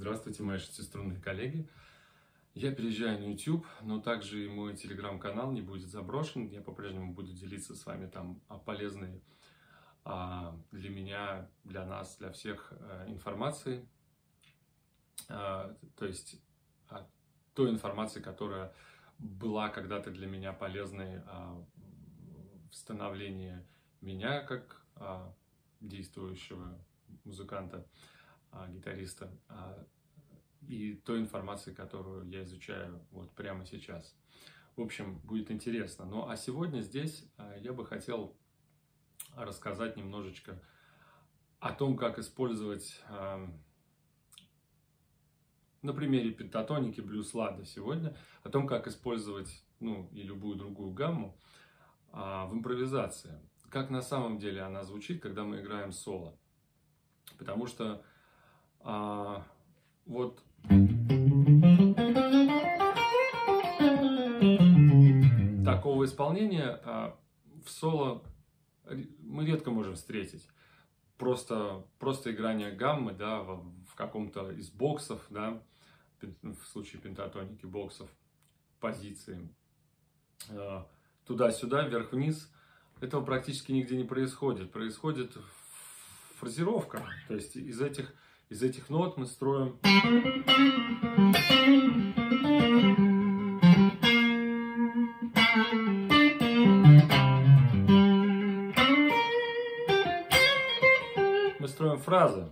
Здравствуйте, мои шестиструнные коллеги. Я переезжаю на YouTube, но также и мой телеграм-канал не будет заброшен. Я по-прежнему буду делиться с вами там полезной для меня, для нас, для всех информацией. То есть той информации, которая была когда-то для меня полезной в становлении меня как действующего музыканта, гитариста, и той информации, которую я изучаю вот прямо сейчас. В общем, будет интересно. Ну а сегодня здесь я бы хотел рассказать немножечко о том, как использовать на примере пентатоники, блюз-лада сегодня, о том, как использовать и любую другую гамму в импровизации. Как на самом деле она звучит, когда мы играем соло. Потому что вот такого исполнения в соло мы редко можем встретить. Просто играние гаммы, да, в каком-то из боксов, да, в случае пентатоники, боксов, позиции, туда-сюда, вверх-вниз, этого практически нигде не происходит. Происходит фразировка, то есть из этих нот мы строим фразы.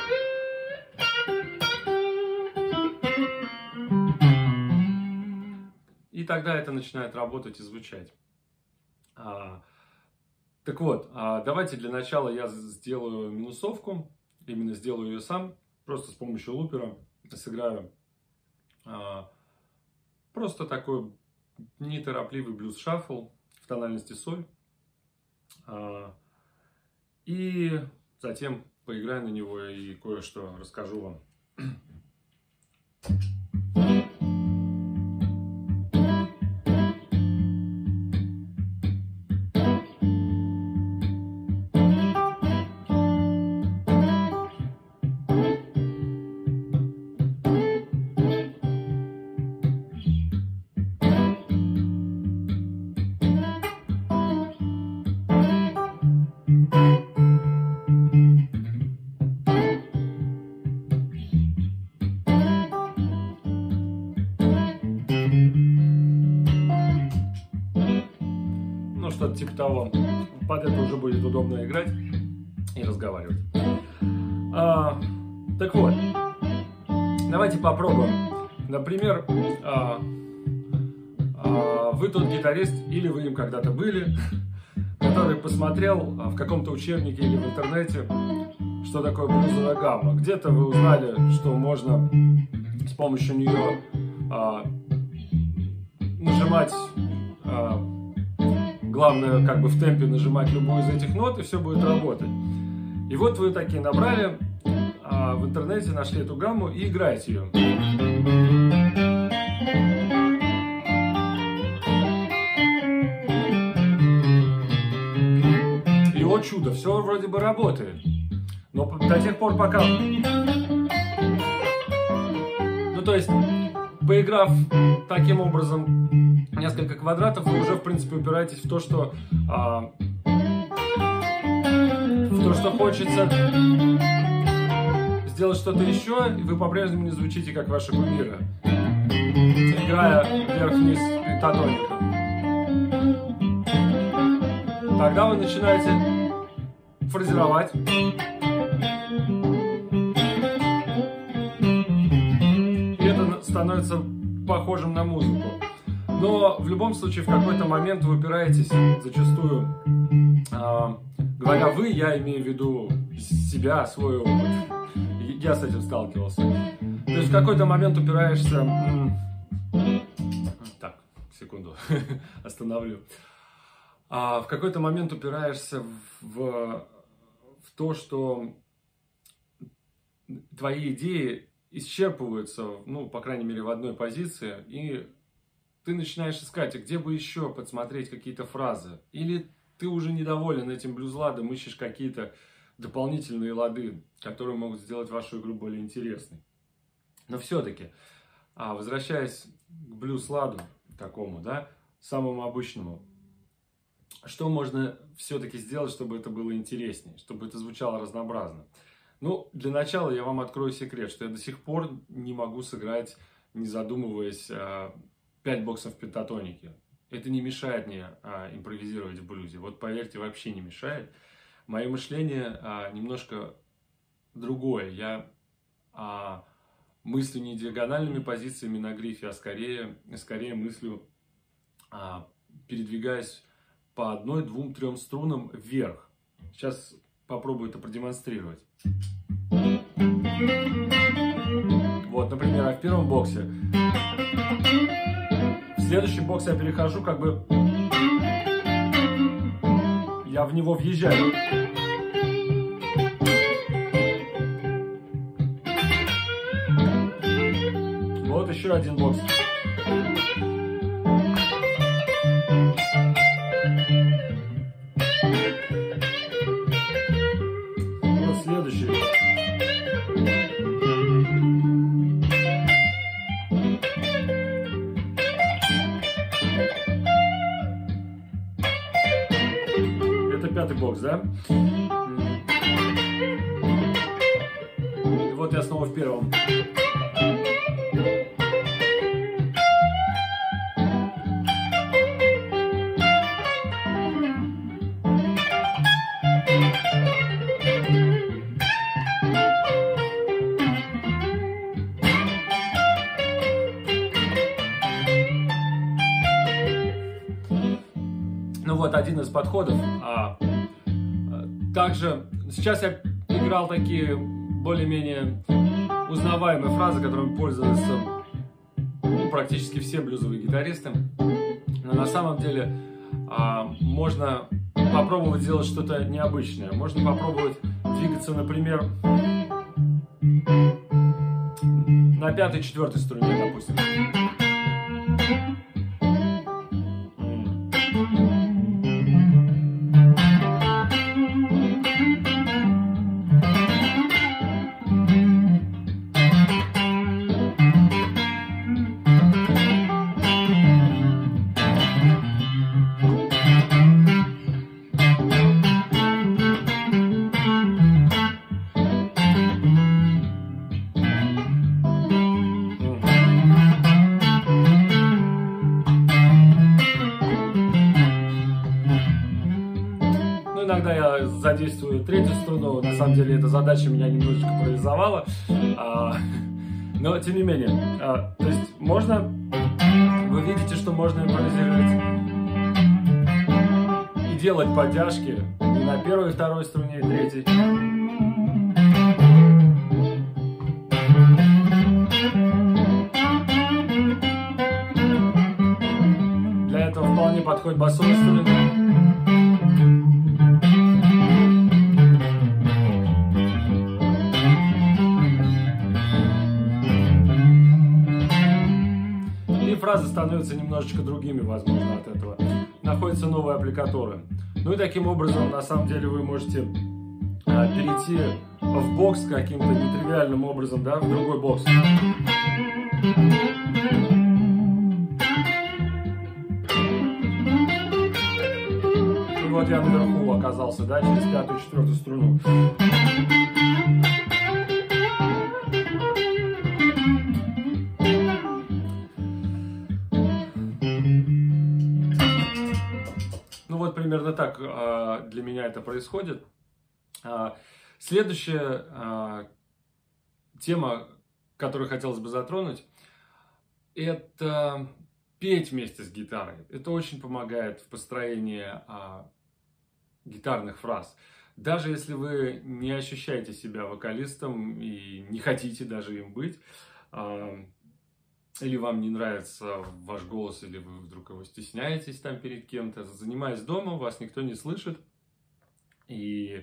И тогда это начинает работать и звучать. Так вот, давайте для начала я сделаю минусовку. Именно сделаю ее сам. Просто с помощью лупера сыграю просто такой неторопливый блюз-шаффл в тональности соль. И затем поиграю на него и кое-что расскажу вам. Что-то типа того. Под это уже будет удобно играть и разговаривать. Так вот, давайте попробуем. Например, вы тот гитарист, или вы им когда-то были, который посмотрел в каком-то учебнике или в интернете, что такое блюзовая гамма. Где-то вы узнали, что можно с помощью нее нажимать... Главное, как бы в темпе нажимать любую из этих нот, и все будет работать. И вот вы такие набрали, в интернете нашли эту гамму и играете ее. И о чудо, все вроде бы работает. Но до тех пор, пока... то есть, поиграв таким образом несколько квадратов, вы уже, в принципе, упираетесь в то, что хочется сделать что-то еще, и вы по-прежнему не звучите, как ваши кумиры, играя вверх-вниз пентатонику. Тогда вы начинаете фразировать. И это становится похожим на музыку. Но в любом случае в какой-то момент вы упираетесь зачастую, говоря вы, я имею в виду себя, свой опыт. Я с этим сталкивался. То есть в какой-то момент упираешься... Так, секунду, остановлю. В какой-то момент упираешься в то, что твои идеи исчерпываются, по крайней мере, в одной позиции, и ты начинаешь искать, где бы еще подсмотреть какие-то фразы. Или ты уже недоволен этим блюз-ладом, ищешь какие-то дополнительные лады, которые могут сделать вашу игру более интересной. Но все-таки, возвращаясь к блюз-ладу такому, да, самому обычному, что можно все-таки сделать, чтобы это было интереснее, чтобы это звучало разнообразно? Ну, для начала я вам открою секрет, что я до сих пор не могу сыграть, не задумываясь, 5 боксов в пентатонике. Это не мешает мне импровизировать в блюзе. Вот поверьте, вообще не мешает. Мое мышление немножко другое. Я мыслю не диагональными позициями на грифе, а скорее мыслю, передвигаясь по 1, 2, 3 струнам вверх. Сейчас попробую это продемонстрировать. Вот, например, в первом боксе. В следующий бокс я перехожу, как бы я в него въезжаю. Вот еще один бокс. Вот следующий. Это 5-й бокс, да? И вот я снова в первом. Ну вот один из подходов. Также сейчас я играл такие более-менее узнаваемые фразы, которыми пользуются практически все блюзовые гитаристы. Но на самом деле можно попробовать сделать что-то необычное. Можно попробовать двигаться, например, на 5-й, 4-й струне, допустим. Иногда я задействую 3-ю струну, на самом деле эта задача меня немножечко парализовала, но тем не менее, то есть можно, вы видите, что можно импровизировать и делать подтяжки и на 1-й, 2-й струне, и 3-й. Для этого вполне подходит басовая струна. Фразы становятся немножечко другими, возможно, от этого. Находятся новые аппликаторы. Ну и таким образом, на самом деле, вы можете перейти в бокс каким-то нетривиальным образом, да, в другой бокс. И вот я наверху оказался, да, через 5-ю, 4-ю струну. Вот примерно так для меня это происходит. Следующая тема, которую хотелось бы затронуть, это петь вместе с гитарой. Это очень помогает в построении гитарных фраз. Даже если вы не ощущаете себя вокалистом и не хотите даже им быть, или вам не нравится ваш голос, или вы вдруг его стесняетесь там перед кем-то, занимаясь дома, вас никто не слышит, и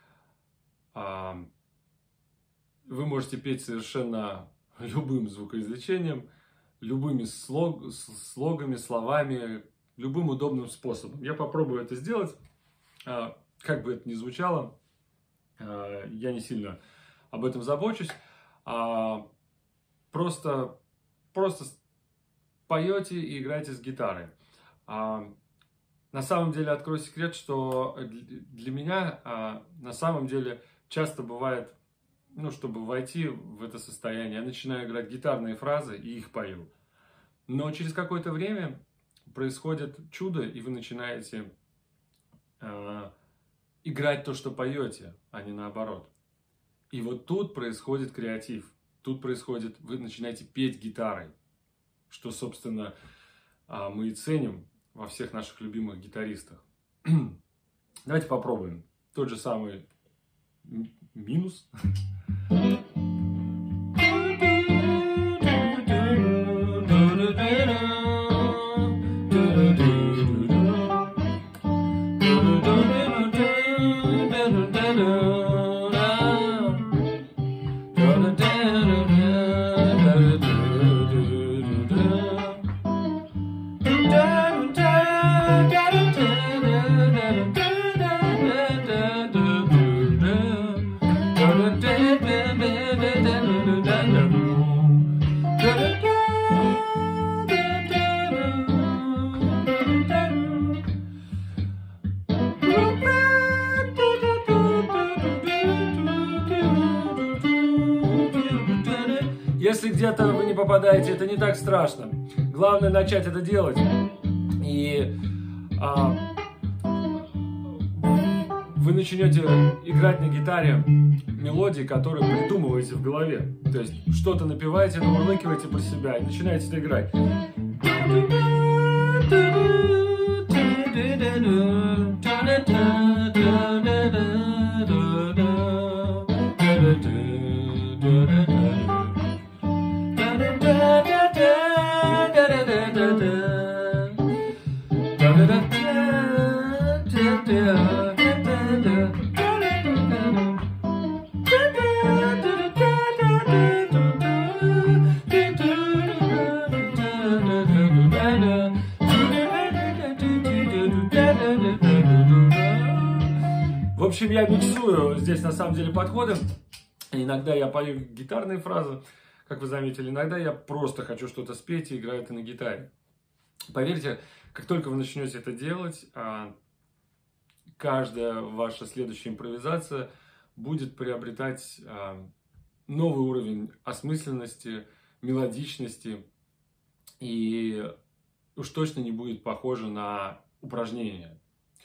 вы можете петь совершенно любым звукоизвлечением, любыми слогами, словами, любым удобным способом. Я попробую это сделать, как бы это ни звучало, я не сильно об этом забочусь. просто поете и играете с гитарой. На самом деле, открою секрет, что для меня на самом деле часто бывает, ну, чтобы войти в это состояние, я начинаю играть гитарные фразы и их пою. Но через какое-то время происходит чудо, и вы начинаете играть то, что поете, а не наоборот. И вот тут происходит креатив. Тут происходит, вы начинаете петь гитарой, что, собственно, мы и ценим во всех наших любимых гитаристах. Давайте попробуем. Тот же самый минус. Если где-то вы не попадаете, это не так страшно. Главное начать это делать. И вы начнете играть на гитаре мелодии, которые придумываете в голове. То есть что-то напеваете, намурлыкиваете про себя и начинаете это играть. В общем, я миксую здесь на самом деле подходы. Иногда я пою гитарные фразы, как вы заметили. Иногда я просто хочу что-то спеть и играю это на гитаре. Поверьте, как только вы начнете это делать, каждая ваша следующая импровизация будет приобретать новый уровень осмысленности, мелодичности. И уж точно не будет похоже на упражнение.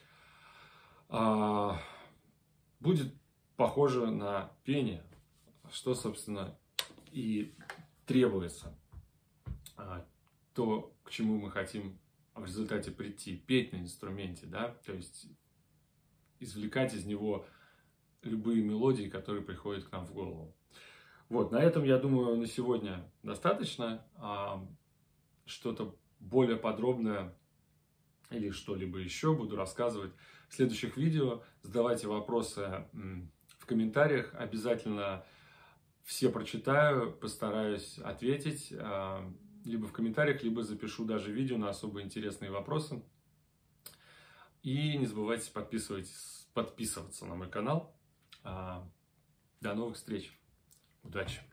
Будет похоже на пение, что, собственно, и требуется. То, к чему мы хотим в результате прийти. Петь на инструменте, да, то есть извлекать из него любые мелодии, которые приходят к нам в голову. Вот, на этом, я думаю, на сегодня достаточно. Что-то более подробное или что-либо еще буду рассказывать в следующих видео. Задавайте вопросы в комментариях. Обязательно все прочитаю, постараюсь ответить. Либо в комментариях, либо запишу даже видео на особо интересные вопросы. И не забывайте подписываться на мой канал. До новых встреч. Удачи!